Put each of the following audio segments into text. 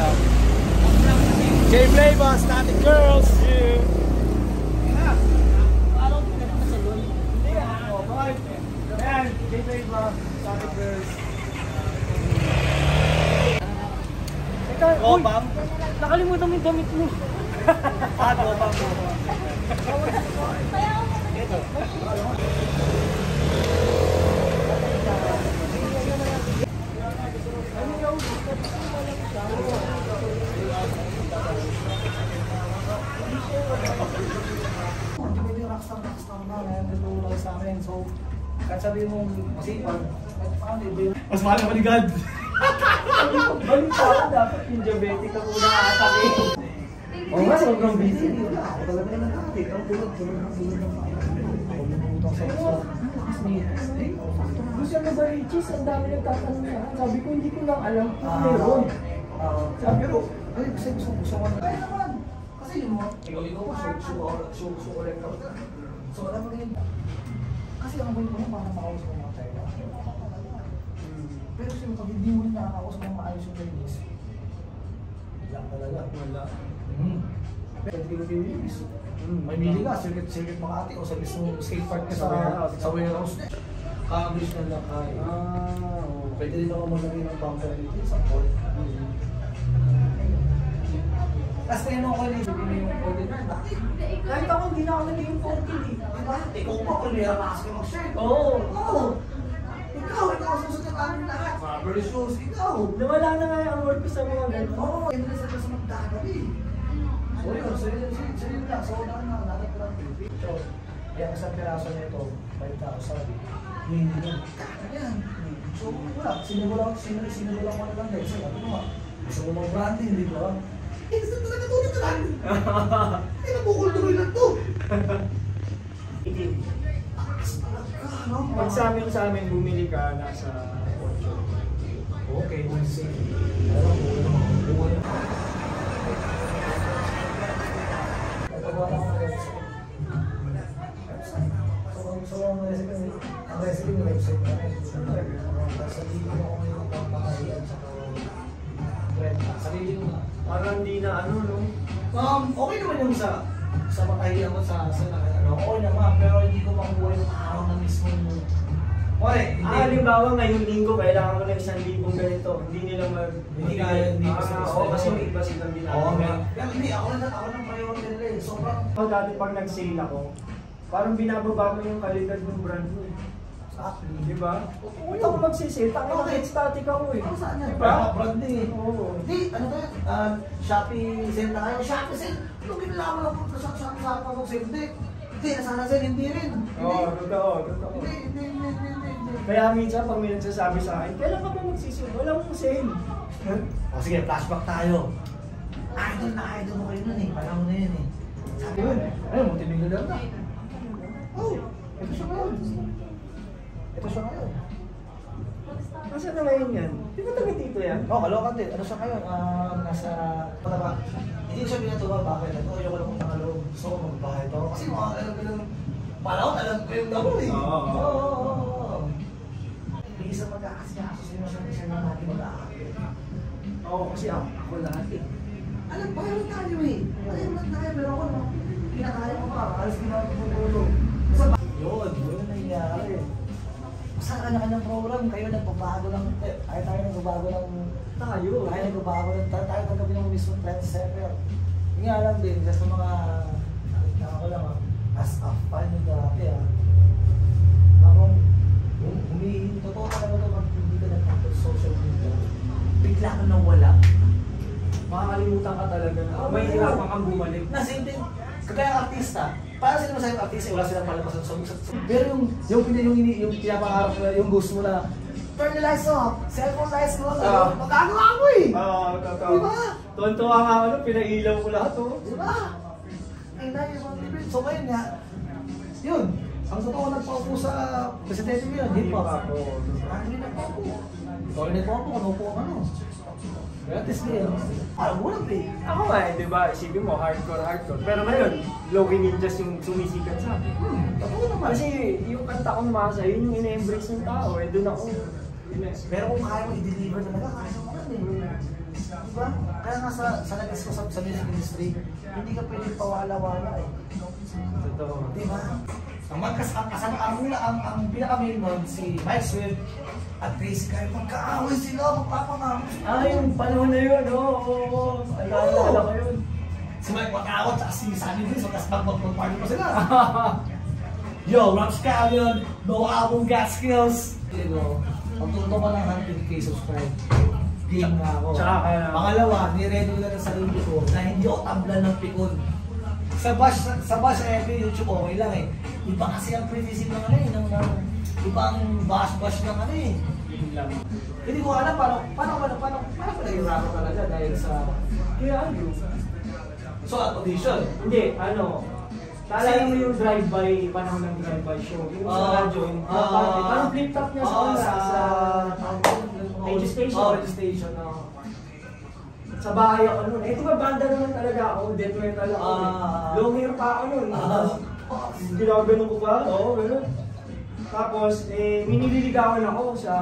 J-Play ba? Static Girls! Ayan, J-Play ba? Static Girls. Gopam? Nakalimutan mo yung damit mo. Gopam. Ito. Hindi rockstar na ngayon tutulong sa amin. So, kahit sabihin mo masipag, kahit paano hindi. Mas mahal ka pa ni God. Balik ka dapat yung diabetic ka muna atake. Oo nga, sobrang busy. Wala ako talaga na nakatik. Ang bulog ng pangutang sa iso. Gusto na ba Richie? Ang dami nagtatanong na. Sabi ko, hindi ko lang alam kung meron. Pero, ay, gusto ko na. Kaya naman. Kasi yung mga, ikaw pa, show collect ka. So, alam mo rin. Kasi ang gawin mo, parang makausap mo mga tayo. Pero siyempre, pag hindi mo rin nakakausap mo maayos yung release, wala talaga. Wala. Pero hindi ko release. May mili ka, circuit Makati o sa mismo skate park ka sa warehouse. Kaablis na lang kaya. Pwede rin ako maglagay ng bumper dito sa port. Tapos kaya nung ako na yung 49, bakit? Kahit ako hindi na ako naging yung 40 eh. Diba? Ikaw pa kung meron na kasi mag-shirt. Oo! Ikaw susunod namin lahat. Rubber shoes, ikaw! Nawala na nga yung award ko sa mga ganito. Oo! Hindi na sa magdagabi. So yun, so yun lang. So dapat ko lang TV. So, yung isang piraso nito, 5,000. Hindi yun. Yan. So wala, sinubulan ko na lang guys. Sabi mo nga, gusto mo mag-branding, di ba? Gusto talaga to dito lang. Hindi na bukol-tuloy lang to. Pag sa amin bumili ka, nasa 8. Okay, we'll see. Alam mo, so, ang recipe ng website na sa dito ako yung pangpakahiyan sa sarili mo. Parang hindi na no? Okay naman yung sa makahiyan ko sa okay naman, pero hindi ko makuha yung araw na mismo yung halimbawa ngayong linggo, kailangan ko ng 1,000 ganito. Hindi nila hindi kaya, hindi kasi may iba silang ginagawa. Hindi, ako ng priority nila eh. Sobrang Dati pag nag-sale ako, parang binababa ko yung kalidad ng brand mo. Exactly. Diba? Kung ako magsisale, takit static ako eh. Ano saan yan? Diba? Brand eh. Oo. Hindi, ano ba yan? Shopee sale na kayo. Shopee sale. Yung ginalaman lang po sa Shopee sa pag-sale. Hindi, nasana sale, hindi rin. Oo, totoo. Hindi. Kaya minsan pag may nagsasabi sa akin, kailan ka ba magsisale? Wala mong sale. O sige, flashback tayo. Idol mo kayo nun eh. Panahon na yun eh. Sabi yun, ayun, multimillion na. Oh, ito siya ngayon. Nasaan na ngayon yan? Di ba taga dito yan? Oo, Caloocan din. Ano siya ngayon? Nasa... Hindi siya binatuwa. Bakit? Ito, ayoko lang kung nakaloob. Gusto ko magbahay ito. Kasi mga panahon, alam ko yung laro eh. Oo. Hindi isa magkakasyaso sino siya na natin mag-aakit. Oo, kasi ako lahat eh. Alam, bayaran tayo eh. Alam tayo, pero ako no, pinakaya ko pa. Alas pinakatutulog. Yun ang nangyari. Sa kanya-kanyang program, kayo nagbabago ng... tayo nagbabago ng... Tayo nagbabago ng... Tayo tagabi ng mismong trend setter. Yung nga lang din, sa mga... Ako lang as a fan yung dati Akong humihinto to talaga ito pag hindi ka nagpapag social media. Bigla ka nawala. Makakalimutan ka talaga na may hirapan kang bumalik. Same thing. Kaya artista, para sila masayang artista, wala silang palabas sa pero yung pinapangarap nila, yung gusto mo na, turn the lights off, cellphone lights mo, magagawa ko eh! Totoo. Diba? Tuwan-tuwa nga ako, pinailaw ko lahat Diba? Ay, so ngayon nga, yun, ang totoo nagpaupo sa presidente mo yun, hip-hop. Hindi nagpaupo. Ikaw rin nagpaupo, kung upo ka Kaya test niya, alam mo lang eh. Ako nga di ba, isipin mo, hardcore. Pero ngayon, Logi Ninjas yung sumisikat sa akin. Totoo naman. Kasi yung kanta ko Masa, yun yung ina-embrace ng tao doon ako Pero kung kaya mo i-deliver talaga, kaya mo yan eh. Diba? Kaya nga sa nag-is ko sa music industry, hindi ka pwedeng pawala-wala eh. Totoo. Diba? Ang pinaka-main nun, si Mike Swift at Chris Kyle, magkaaway sila, magpapangaway sila. Ah, yung panahon na yun, oo. Alala ko yun. Si Mike Watawat at si Sunny Vince, magpapagparty pa sila. Yo, Rap Scallion, no album, got skills. You know, pagtuto ko ng 100k subscribe. Game nga ako. Tsaka, Pangalawa, niredo na ng sarili ko na hindi ako tablan ng pikon. Sa bash YouTube okay lang eh. Iba kasi ang criticism ng ano eh, ng ibang bash ng ano eh. Hindi ko alam paano naging rapper talaga dahil sa Kaya ano? so audition. Hindi, ano. Taalala mo yung drive-by, panahon ng drive-by show. Yung sa radyo, yung parang flip-top niya sa Radio Station. Radio Station, Sa bahay ako nun. Eh, di ba banda naman talaga ako? Death metal ako. Long hair pa ako nun. Ginaganon ko pa. Oo, gano'n. Tapos, minililigawan ako sa...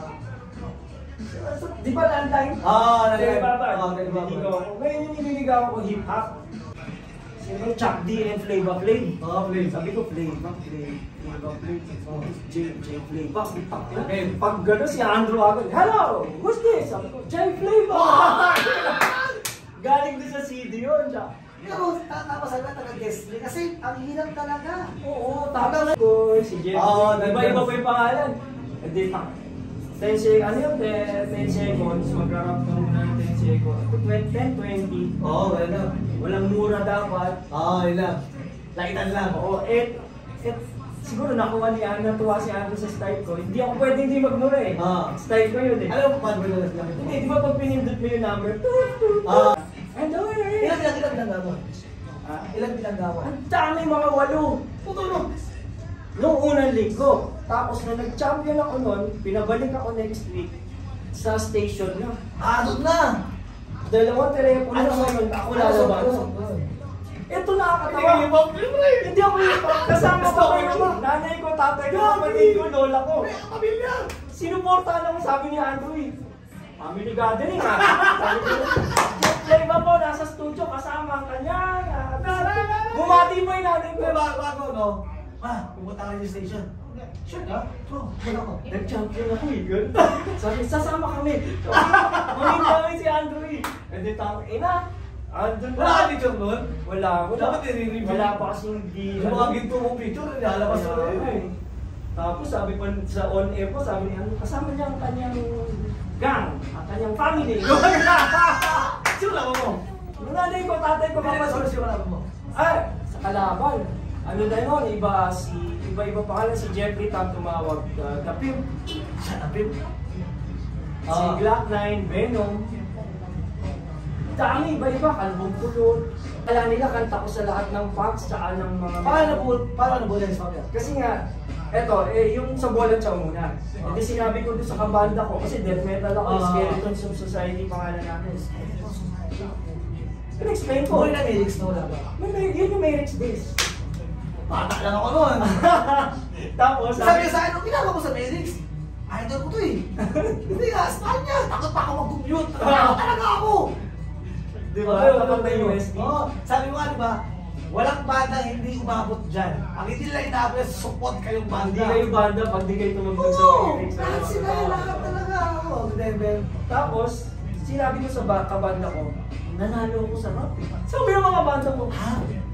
Di ba landline? Nililigawan ako. Ngayon yung nililigawan ko hip-hop. Sino Chuck D and Flava Flav. Sabi ko Flava Flav. J Flava. Pag gano'n si Andrew agad, hello! Who's this? Sabi ko, J Flava! Galing doon sa CD yun. Pero tapos sabi na taga-guest kasi ang hirap talaga. Oo, tapos ko si Jeff. Iba-iba pa yung pangalan. Hindi pa. 10 seconds, ano yun? 10 seconds, magra-rap ka muna ng 10 seconds. 10, 20. Oo, wala. Walang mura dapat. Yun lang. Laitan lang. Oo, siguro nakuha ni Ana, natuwa si Andrew sa style ko. Hindi ako pwede hindi magmura eh. Style ko yun eh. Alam mo paano ba lang? Hindi, di ba pag pinindot mo yung number? Ilang binanggawan? Ilang binanggawan? Ang dami mga 8. Tutulog. Noong unang linggo. Tapos na nag-champion ako noon, pinabalik ako next week sa station na. Doon na! Dalawang telepono na ngayon, ako lalabas. Ito nakakatawa. Hindi ako yung kasama ko yung nanay ko, tatay ko, kapatid ko, lola ko. Sinuportahan ako, sabi ni Andrew eh. Family gathering ha. Sabi ko, Flava po, nasa studio kasama ang kanya. Bumati mo yung nanay ko. Bago, no? Pumunta ka yung station. Sure ka? Bro, wala ko. Nag-champion ako eh, girl. Sabi, sasama kami. Mamit kami si Andrew eh. And then, andun na. Wala ka picture nun? Wala. Dapat i-review. Wala pa kasing di... Yung mga ginto mong picture, nilalabas mo rin eh. Tapos sabi pa sa on-air po, sabi niya, kasama niya ang kanyang gang, ang kanyang family. Sino laban mo? Yung nanay ko, tatay ko, kapatid. Sino laban mo? Sa Kalaban. Ano na yun, iba-iba pangalan, si Jeffrey Tam tumawag, Tapim. Tapim? Si Glock 9, Venom. Dami, iba-iba, Kalbong Kulot. Kala nila kanta ko sa lahat ng facts, tsaka ng mga... Paano nabulan sa pamilya? Kasi nga, eto, yung sa Bola Chow muna. Hindi sinabi ko doon sa kabanda ko, kasi death metal ako, Skeletons of Society pangalan namin. Explain ko. Muli na lyrics na wala ba? Yun yung lyrics base. Bata lang ako nun. Tapos, Sabi sa akin, nung ginagawa ko sa lyrics, idol ko to eh. Hindi nga, smile niya. Takot pa ako mag-commute. Takot talaga ako. Diba? Takot na USB. Sabi mo nga, diba? Walang banda hindi umabot dyan. Ang hindi nila inabot, support kayong banda. Hindi kayo banda pag di kayo tumagdag sa lyrics. Lahat sila, lahat talaga ako. Tapos, sinabi ko sa kabanda ko, nanalo ako sa rap. Sabi ng mga banda ko, ha?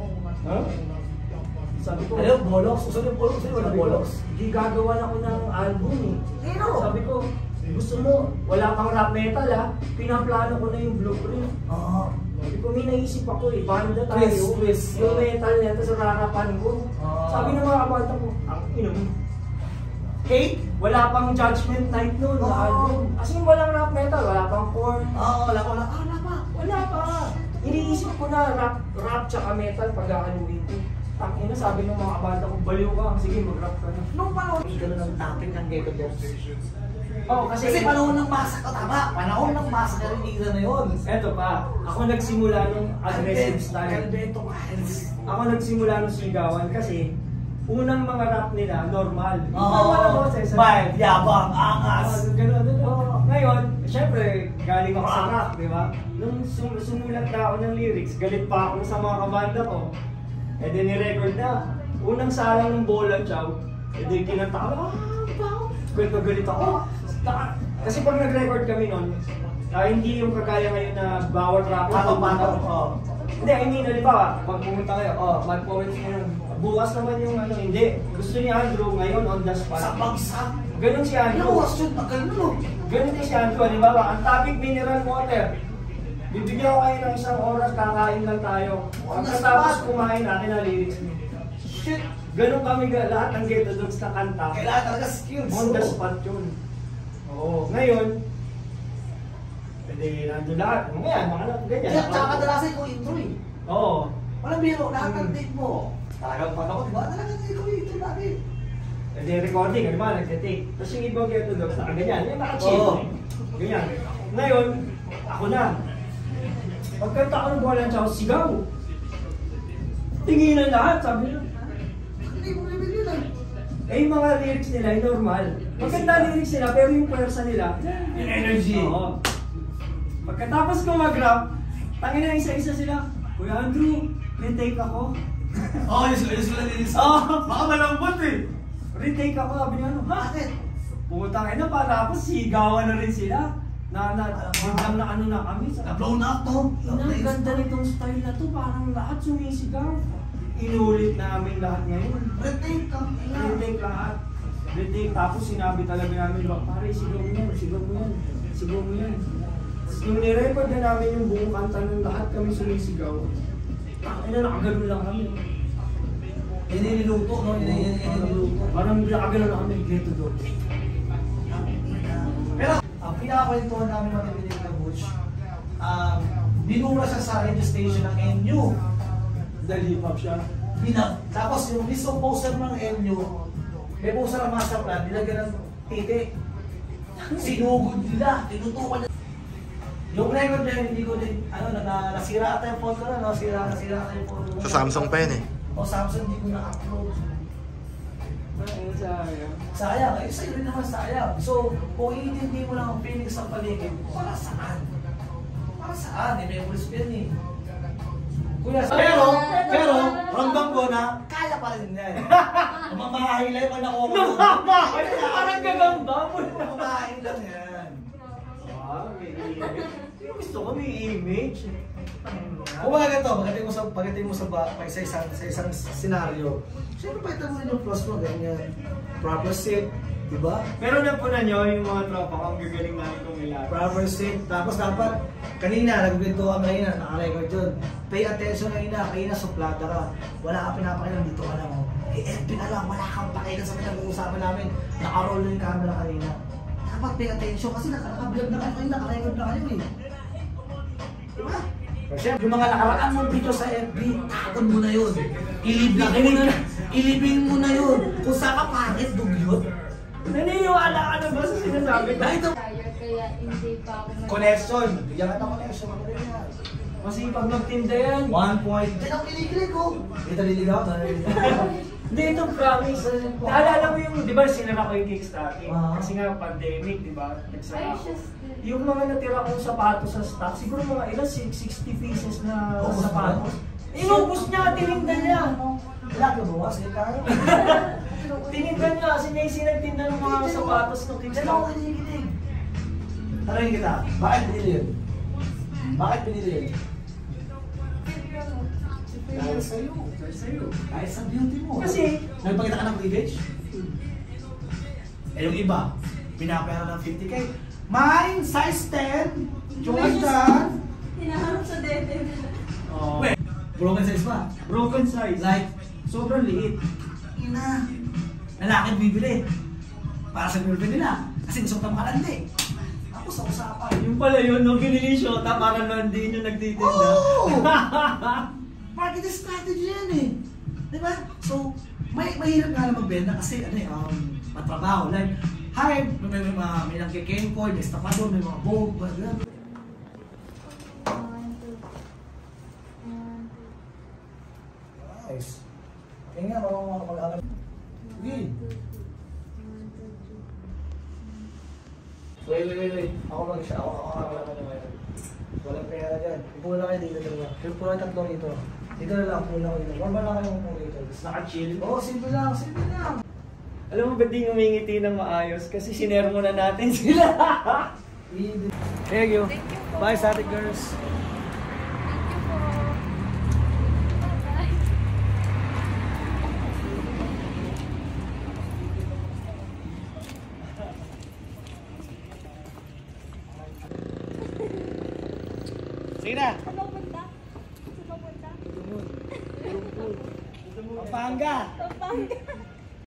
Sabi ko, ano, Bollocks? Gusto niyo Bollocks? Sino wala Bollocks? Hindi gagawa ako ng album eh. Sino? Sabi ko, gusto mo, wala pang rap metal ha, pinaplano ko na yung blueprint. Sabi ko, may naisip ako eh, banda tayo. Chris. Yung metal niya, tapos rarapan ko. Sabi ng mga banda ko, ang ino mo. Kate, wala pang Judgment Night noon na album. As in, walang rap metal, wala pang core. Wala pa. Wala pa. Iniisip ko na rap tsaka metal pag-aaluin ko. Tangina, sabi ng mga banda ko, baliw ka, sige mag-rap ka na. Nung panahon, gano'n ang topic ng Ghetto Box. Kasi panahon ng massacre, tama. Panahon ng massacre yung era na yun. Eto pa, ako nagsimula nung aggressive style. Alberto Miles. Ako nagsimula nung sigawan kasi unang mga rap nila, normal. Oo. Normal na boses. Mild, yabang, angas. Ganun. Ngayon, syempre, galing ako sa rap, di ba? Nung sumulat na ako ng lyrics, galit pa ako sa mga kabanda ko. Eh di ni-record na. Unang salang ng bola, chow. Eh di kinanta ko, galit ako. Kasi pag nag-record kami nun, hindi yung kagaya ngayon na bawat rapper. Patong-patong. Hindi, I mean, halimbawa, pag pumunta kayo, mag-points nyo bukas naman yung ano, hindi. Gusto ni Andrew ngayon on the spot. Sa bagsak. Ganun si Andrew. Ano, shoot, magkano? Ganun din si Andrew, halimbawa, ang topic mineral water. Bibigyan ko kayo ng isang oras, kakain lang tayo. Pagkatapos kumain natin na lyrics mo. Shit. Ganun kami lahat ng Ghetto Dogs na kanta. Kailangan talaga skills. On the spot yun. Oo. Ngayon, pwede nandun lahat. Ngayon, mga ganyan. Kaya tsaka kadalasan ko intro eh. Oo. Walang biro, lahat ng take mo. Talagang panahon, di ba? Talagang ikaw intro lagi. Pwede recording, ano ba, nagte-take. Tapos yung ibang Ghetto Dogs, nakaganyan. Yung naka-chill. Oo. Ganyan. Ngayon, ako na. Pagkanta ko ng bola tsaka sigaw. Tinginan lahat, sabi nila. Hindi mo level yun ah. Eh, yung mga lyrics nila ay normal. Maganda lyrics nila, pero yung pwersa nila, Yung energy. oo. Pagkatapos ko mag-rap, tangin na isa-isa sila. Kuya Andrew, retake ako. Oo, yung sila linis. Oo. Baka malambot eh. Retake ako, sabi niya ano, ha? Bakit? Putang ina, para ako, sigawan na rin sila. Biglang na ano na kami. Na-blown up to. Ang ganda nitong style na to, parang lahat sumisigaw. Inulit namin lahat ngayon. Retake ka. Retake lahat. Retake, tapos sinabi talaga namin, pare, sigaw mo yan, sigaw mo yan, sigaw mo yan. Tapos nung nirecord na namin yung buong kanta ng lahat kami sumisigaw, takina, nakaganon lang kami. Yan yung niluto, no? Parang nakaganon lang kami, Ghetto Dogs. Pero, ang pinakakwentuhan namin matibili na Butch, binura siya sa radio station ng NU. Dahil hip-hop siya. Tapos yung mismo poster ng NU, may poster ng master plan, nilagyan ng titi. Sinugod nila, tinutukan nila. Yung record na yun, hindi ko din, nasira ata yung phone ko na, no? Nasira ata yung phone ko. Sa Samsung pa yun eh. O Samsung, hindi ko na-upload. Ay, sayang. Sayang, eh sa'yo rin naman sayang. So, kung iintindi mo lang ang feelings sa paligid, para saan? Para saan? Eh, may pulis pa yun eh. Kuya, pero, ramdam ko na, kaya pa rin yan. Mamamahay lang yung nakuha ko. Mamamahay? Parang gagamba mo. Mamamahay lang yan. Wow, may image. Yung gusto ko may image. Kung mga ganito, pagdating mo sa isang senaryo, siyempre pakita mo rin yung plus mo, ganyan. Proper seat, di ba? Pero napunan nyo yung mga tropa ko, ang gagaling namin kung ilan. Proper seat, tapos dapat, kanina, nagkwento ka kanina, naka-record yun. Pay attention kanina, suplada ka. Wala ka pinapakilang dito ka lang. FB na lang, wala kang pakilang sa pinag-uusapan namin. Naka-roll na yung camera kanina. Dapat pay attention kasi naka-vlog na kayo, naka-record na kayo eh. Diba? Siyempre, yung mga nakaraan mong video sa FB, takon mo na yun. Ilibing mo na yun. Kung saan ka pangit, dugyot. Naniniwala ka na ba sa sinasabi ko? Kaya hindi pa ako Connection. Bigyan ka ng connection. Masipag magtinda yan. 1 point. Yan ang kinikilig ko. Hindi naliligaw. Hindi, ito promise. Naalala mo yung, di ba, sinara ko yung Kickstarter? Ah. Kasi nga, pandemic, di ba? Ay, Nagsara ako. just Yung mga natira kong sapatos sa stock, siguro mga ilan, 60 pieces na Ubus sapatos. ba? Inubos niya, tininda niya. Wala ka buwas. Tininda niya kasi may sinagtinda ng mga sapatos ng Diyan ako Kickstarter. kinikilig. Tanongin kita, bakit pinili yun? Bakit pinili yun? Dahil sa'yo. Dahil sa'yo. Dahil sa beauty mo. Kasi, nagpakita ka ng cleavage? Eh yung iba, pinapera ng 50K. Mine, size 10, Jordan. hinahanap sa dede. Wait, broken size ba? broken size. Like, Sobrang liit. ina, lalaki bibili. Para sa girlfriend nila. Kasi gusto ko makalandi. Tapos sa usapan. Yung pala yun, nung binili shota, para lang din yung nagtitinda. Oh! Marketing strategy yan eh. Diba? So, mahirap nga na magbenta kasi matrabaho. Like, hi, may nagkikengkoy, may estapador, may mga boat, mga gano'n. Nice. Kaya nga, marunong mga pag-alam. mag siya. Walang pera dyan. Upo na kayo dito dalawa. Upo na tatlo rito. Dito na lang, upo na kayo. Normal lang kayo upo rito. Naka-chill. Oo, simple lang, simple lang. Alam mo ba di ngumingiti ng maayos? Kasi sinare mo na natin sila. Thank you. Bye, Static Girls. Sige na. Saan ba punta? Saan ba punta? Pampanga. Pampanga.